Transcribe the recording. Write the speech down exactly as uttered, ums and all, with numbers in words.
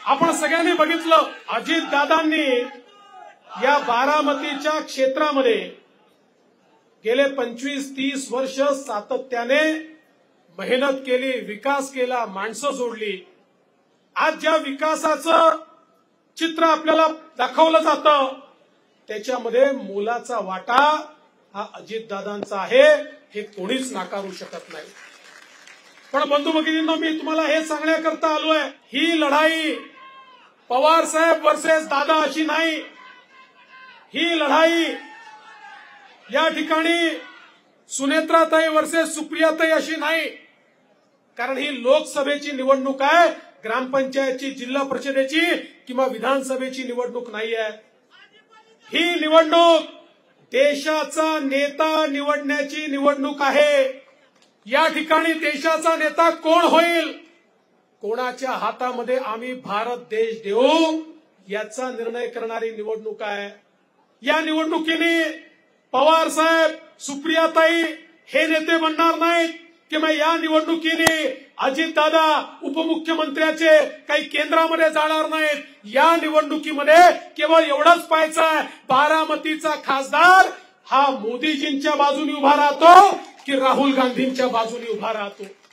आपण सगळ्यांनी बघितलं, अजितदादांनी या बारामतीच्या क्षेत्रामध्ये गेले पंचवीस तीस वर्ष सातत्याने मेहनत केली, विकास केला, माणसं जोडली. आज ज्या विकासाचं चित्र आपल्याला दाखवलं जातं त्याच्यामध्ये मोलाचा वाटा हा अजितदादांचा आहे, हे कोणीच नाकारू शकत नाही. पण बंधू भगिनींनो, मी तुम्हाला हे सांगण्याकरता आलोय, ही लढाई पवार साहेब वर्सेस दादा अशी नाही. ही लढाई या ठिकाणी सुनेत्राताई वर्सेस सुप्रियाताई अशी नाही. कारण ही लोकसभेची निवडणूक आहे, ग्रामपंचायतची, जिल्हा परिषदेची किंवा विधानसभेची निवडणूक नाही आहे. ही निवडणूक देशाचा नेता निवडण्याची निवडणूक आहे. या ठिकाणी देशाचा नेता कोण होईल, कोणाच्या हातामध्ये आम्ही भारत देश देऊ, याचा निर्णय करणारी निवडणूक आहे. या निवडणुकीने पवार साहेब, सुप्रियाताई हे नेते बनणार नाहीत किंवा या निवडणुकीने अजितदादा उपमुख्यमंत्र्याचे काही केंद्रामध्ये जाणार नाहीत. या निवडणुकीमध्ये केवळ एवढंच पाहायचं आहे, बारामतीचा खासदार हा मोदीजींच्या बाजूने उभा राहतो की राहुल गांधींच्या बाजूने उभा राहतो.